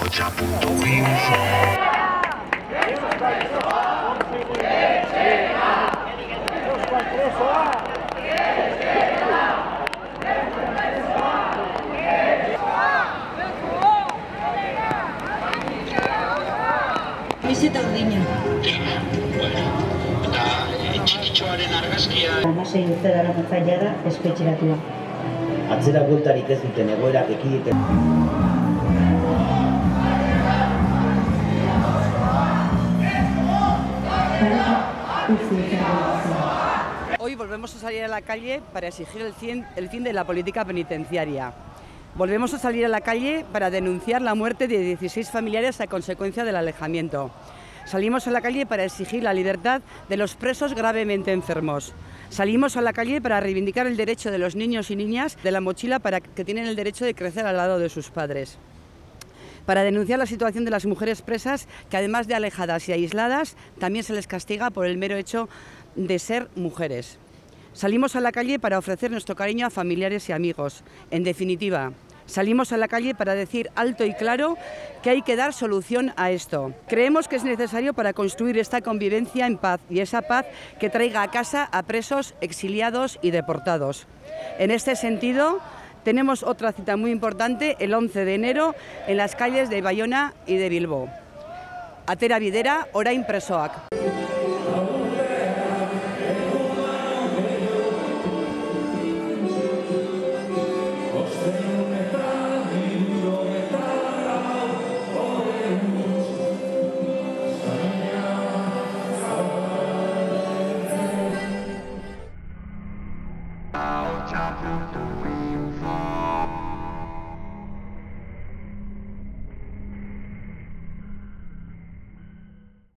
Kotxa.info. Bizita urdina. Eta txikitxoaren argazkia... 16 urte dara matzailea espetxeratua. Atzera bueltarik ez duten egoerak ekiditen. Hoy volvemos a salir a la calle para exigir el fin de la política penitenciaria. Volvemos a salir a la calle para denunciar la muerte de 16 familiares a consecuencia del alejamiento. Salimos a la calle para exigir la libertad de los presos gravemente enfermos. Salimos a la calle para reivindicar el derecho de los niños y niñas de la mochila para que tienen el derecho de crecer al lado de sus padres. Para denunciar la situación de las mujeres presas, que además de alejadas y aisladas, también se les castiga por el mero hecho de ser mujeres. Salimos a la calle para ofrecer nuestro cariño a familiares y amigos. En definitiva, salimos a la calle para decir alto y claro que hay que dar solución a esto. Creemos que es necesario para construir esta convivencia en paz y esa paz que traiga a casa a presos, exiliados y deportados. En este sentido, tenemos otra cita muy importante el 11 de enero en las calles de Bayona y de Bilbo. Atera bidera, orain presoak.